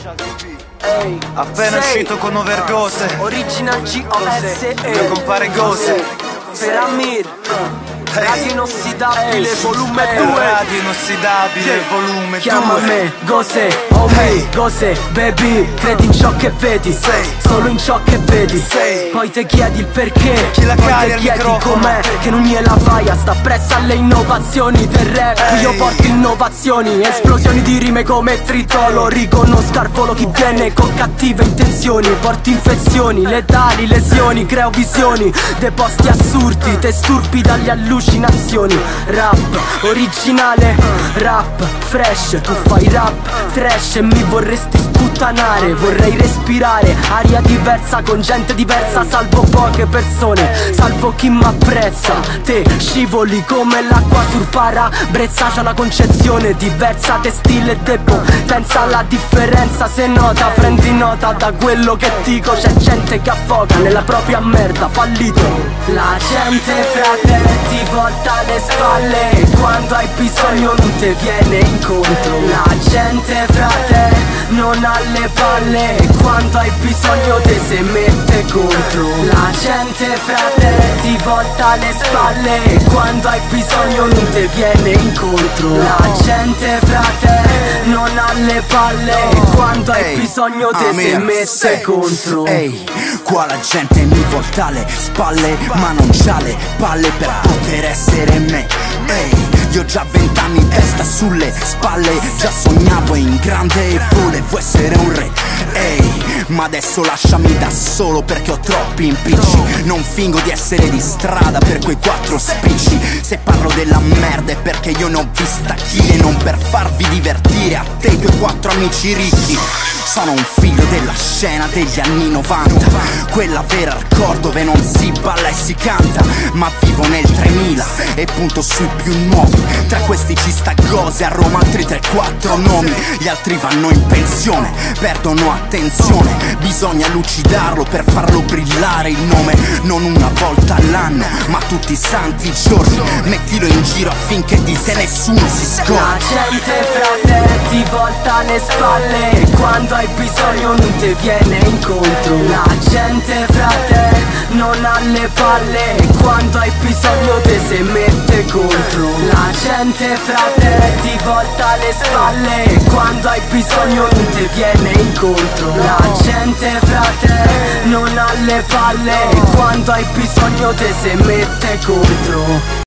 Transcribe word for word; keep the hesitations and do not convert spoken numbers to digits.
Ehi, Appena sei uscito con Overgose, Original G O S E mio compare Gose. per Amir, Ehi. Radio Inossidabile volume È due. Radio Inossidabile volume Chiama due. me Gose, oh me, Ehi. Gose, baby. Credi in ciò che vedi, Sei. solo in ciò che vedi. Sei. Poi te chiedi il perché, Chi la poi caglia te al chiedi microfono? com'è che non gliela fai a sta pressa alle innovazioni del rap. Ehi. Io porto innovazioni, esplosioni di rime come tritolo. Riconosco al volo chi viene con cattive intenzioni. Porto infezioni, letali, lesioni, creo visioni, deposti assurdi, te sturpi dalle allucinazioni. Rap originale, rap fresh, tu fai rap trash e mi vorresti sputtanare. Vorrei respirare aria diversa con gente diversa, salvo poche persone, salvo chi m'apprezza. Te scivoli come l'acqua sul parabrezza, c'è una concezione diversa de stile e de potenza. La differenza se nota, prendi nota da quello che dico. C'è gente che affoga nella propria merda, fallito. La gente frate ti volta le spalle e quando hai bisogno non te viene incontro. La gente frate non ha le palle e quando hai bisogno te se mette contro. La gente frate ti volta le spalle e quando hai bisogno non te viene incontro. La gente frate non ha le palle e quando hai Ehi, bisogno te Amir, se mette sei. contro. Ehi, qua la gente mi volta le spalle, ma non c'ha le palle per poter essere me. Ehi, io ho già vent'anni in testa sulle spalle, già sognavo in grande e volevo essere un re. Ehi, ma adesso lasciami da solo perché ho troppi impicci. Non fingo di essere di strada per quei quattro spicci. Se parlo della merda è perché io ne ho vista chili, non per farvi divertire a te e i tuoi quattro amici ricchi. Sono un figlio della scena degli anni novanta, quella vera hardcore dove non si balla e si canta. Ma vivo nel tremila e punto sui più nuovi. Tra questi ci sta Gose, a Roma altri tre quattro nomi. Gli altri vanno in pensione, perdono attenzione. Bisogna lucidarlo per farlo brillare il nome. Non una volta all'anno, ma tutti i santi giorni. Mettilo in giro affinché di te nessuno si La scordi. gente frate ti volta le spalle e quando hai bisogno non te viene incontro. La gente frate non ha le palle e quando hai bisogno te se mette contro. La gente frate ti volta le spalle e quando hai bisogno non te viene incontro. La gente frate non ha le palle e quando hai bisogno te se mette contro.